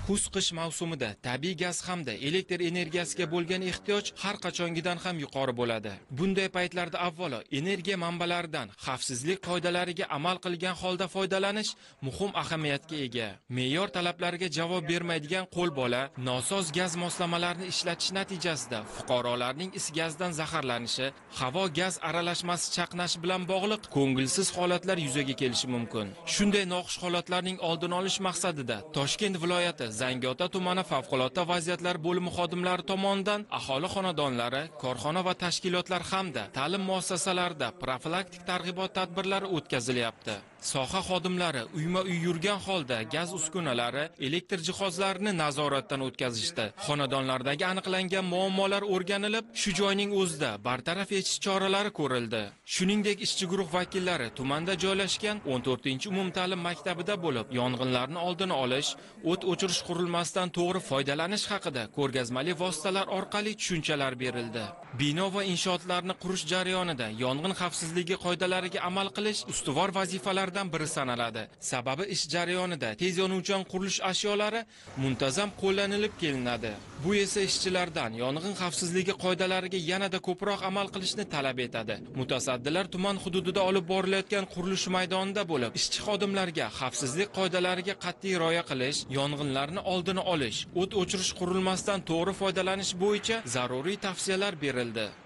Kuz-qish mavsumida tabiiy gaz hamda elektr energiyasiga bo'lgan ehtiyoj har qachongidan ham yuqori bo'ladi. Bunday paytlarda avvalo energiya manbalaridan xavfsizlik qoidalariga amal qilgan holda foydalanish muhim ahamiyatga ega. Me'yor talablariga javob bermaydigan qo'lbola, nosoz gaz moslamalarini ishlatish natijasida fuqarolarning is gazdan zaharlanishi, havo gaz aralashmasi chaqnashi bilan bog'liq ko'ngilsiz holatlar yuzaga kelishi mumkin. Shunday noxush holatlarning oldini olish maqsadida Toshkent viloyati Zangiota tumani favqulodda vaziyatlar bo'limi xodimlari tomonidan aholi xonadonlari, korxona va tashkilotlar hamda ta'lim muassasalarida profilaktik targ'ibot tadbirlari o'tkazilyapti. Soha xodimlari uyma-uy yurgan holda gaz uskunalari, elektr jihozlarini nazoratdan o'tkazishdi. Xonadonlardagi aniqlangan muammolar o'rganilib, shu joyning o'zida bartaraf etish choralari ko'rildi. Shuningdek, ishchi guruh vakillari tumanda joylashgan 14-umumta'lim maktabida bo'lib, yong'inlarni oldini olish, o't o'chirish qurilmasidan to'g'ri foydalanish haqida ko'rgazmali vositalar orqali tushunchalar berildi. Bino va inshootlarni qurish jarayonida yong'in xavfsizligi qoidalariga amal qilish ustuvor vazifalardan biri sanaladi. Sababi ish jarayonida tez yonuvchan qurilish ashyolari muntazam qo'llanilib kelinadi. Bu esa ishchilardan yong'in xavfsizligi qoidalariga yanada ko'proq amal qilishni talab etadi. Mutasaddilar tuman hududida olib borilayotgan qurilish maydonida bo'lib, ishchi xodimlarga xavfsizlik qoidalariga qat'iy rioya qilish, yong'inlarni oldini olish, o't o'chirish qurilmasidan to'g'ri foydalanish bo'yicha zaruriy tavsiyalar berildi.